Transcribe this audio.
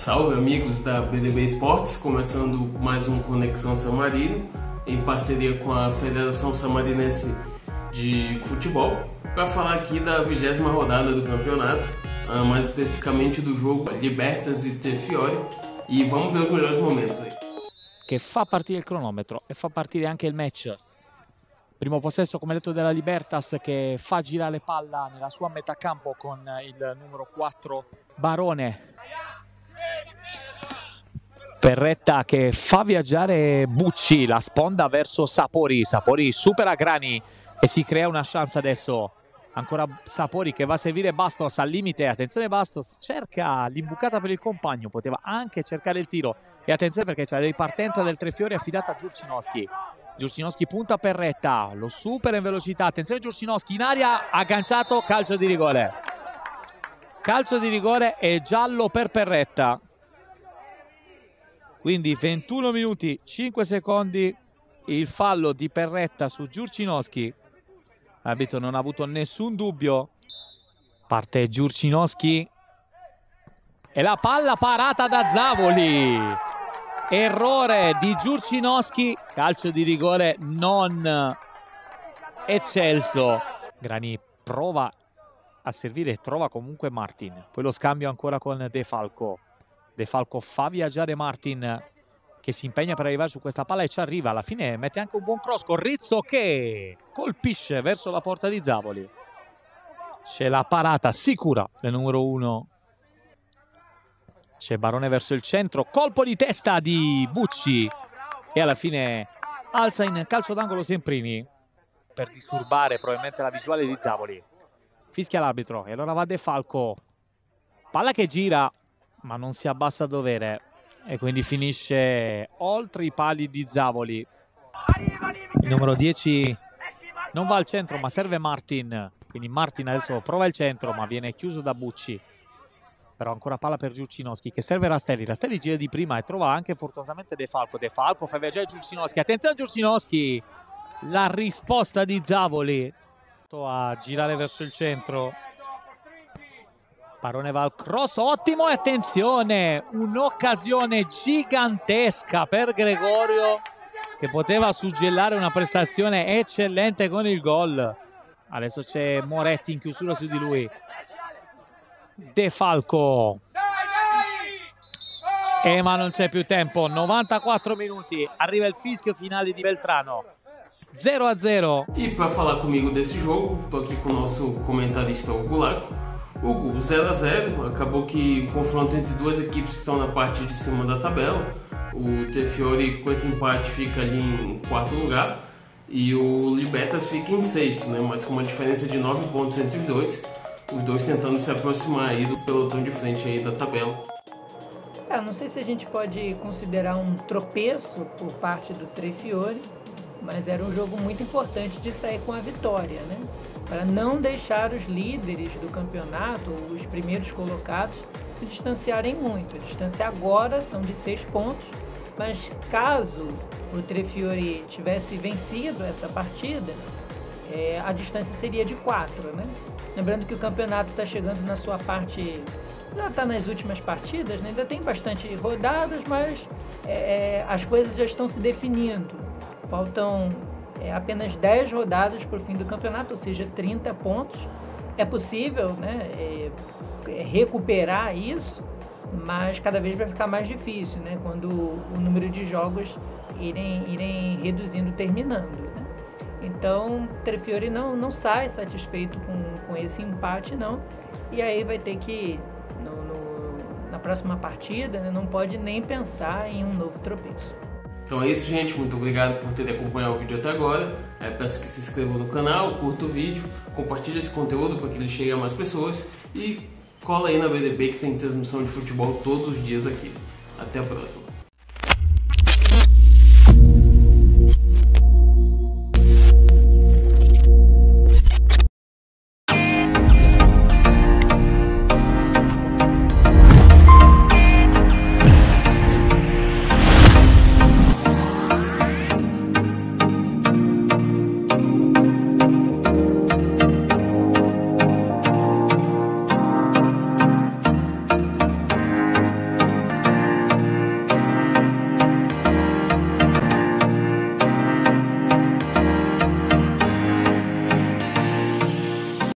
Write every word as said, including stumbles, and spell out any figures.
Salve amigos da B D B Esportes, começando mais um Conexão Samarino, em parceria com a Federação Samarinense de Futebol, para falar aqui da vigésima rodada do campeonato, mais especificamente do jogo Libertas e Tre Fiori, e vamos ver os melhores momentos aí. Che fa partire il cronometro e fa partire anche il match. Primo possesso, come detto, della Libertas, che fa girare palla nella sua metà campo con il numero quattro Barone. Perretta che fa viaggiare Bucci, la sponda verso Sapori. Sapori supera Grani e si crea una chance adesso. Ancora Sapori che va a servire Bastos al limite. Attenzione, Bastos cerca l'imbucata per il compagno, poteva anche cercare il tiro. E attenzione perché c'è la ripartenza del Tre Fiori affidata a Giurcinowski. Giurcinowski punta Perretta, lo supera in velocità. Attenzione, Giurcinowski in aria, agganciato, calcio di rigore. Calcio di rigore e giallo per Perretta. Quindi ventuno minuti, cinque secondi, il fallo di Perretta su Giurcinowski. L'arbitro non ha avuto nessun dubbio. Parte Giurcinowski e la palla parata da Zavoli. Errore di Giurcinowski, calcio di rigore non eccelso. Grani prova a servire e trova comunque Martin. Poi lo scambio ancora con De Falco. De Falco fa viaggiare Martin, che si impegna per arrivare su questa palla e ci arriva. Alla fine mette anche un buon cross con Rizzo che colpisce verso la porta di Zavoli. C'è la parata sicura del numero uno. C'è Barone verso il centro, colpo di testa di Bucci e alla fine alza in calcio d'angolo Semprini per disturbare probabilmente la visuale di Zavoli. Fischia l'arbitro e allora va De Falco. Palla che gira ma non si abbassa a dovere e quindi finisce oltre i pali di Zavoli. Il numero dieci non va al centro ma serve Martin, quindi Martin adesso prova il centro ma viene chiuso da Bucci. Però ancora palla per Giurcinowski che serve Rastelli. Rastelli gira di prima e trova anche fortunosamente De Falco. De Falco fa viaggiare Giurcinowski. Attenzione a Giurcinowski, la risposta di Zavoli a girare verso il centro. Barone va al cross, ottimo, e attenzione, un'occasione gigantesca per Gregorio che poteva suggellare una prestazione eccellente con il gol. Adesso c'è Moretti in chiusura su di lui. De Falco, eh, ma non c'è più tempo, novantaquattro minuti, arriva il fischio finale di Beltrano, zero a zero. E para falar comigo desse jogo, tô aqui com o nosso comentarista Hugo Laco. Hugo, zero a zero, acabou que o confronto entre duas equipes que estão na parte de cima da tabela. O Tre Fiori com esse empate fica ali em quarto lugar e o Libertas fica em sexto, né? Mas com uma diferença de nove pontos entre os dois, os dois tentando se aproximar aí do pelotão de frente aí da tabela. É, não sei se a gente pode considerar um tropeço por parte do Tre Fiori, mas era um jogo muito importante de sair com a vitória, né? Para não deixar os líderes do campeonato, os primeiros colocados, se distanciarem muito. A distância agora são de seis pontos, mas caso o Tre Fiori tivesse vencido essa partida, é, a distância seria de quatro, né? Lembrando que o campeonato está chegando na sua parte, já está nas últimas partidas, né? Ainda tem bastante rodadas, mas é, as coisas já estão se definindo. Faltam é, apenas dez rodadas para o fim do campeonato, ou seja, trinta pontos. É possível, né, é, é recuperar isso, mas cada vez vai ficar mais difícil, né, quando o número de jogos irem, irem reduzindo, terminando, né? Então, Tre Fiori não, não sai satisfeito com, com esse empate, não. E aí vai ter que, no, no, na próxima partida, né, não pode nem pensar em um novo tropeço. Então é isso, gente. Muito obrigado por terem acompanhado o vídeo até agora. É, peço que se inscrevam no canal, curta o vídeo, compartilhe esse conteúdo para que ele chegue a mais pessoas e cola aí na B D B que tem transmissão de futebol todos os dias aqui. Até a próxima.